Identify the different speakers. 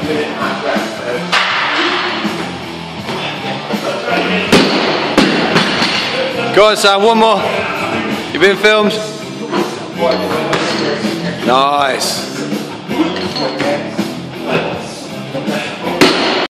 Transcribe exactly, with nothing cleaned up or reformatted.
Speaker 1: Go on, Sam, one more. You've been filmed. Nice.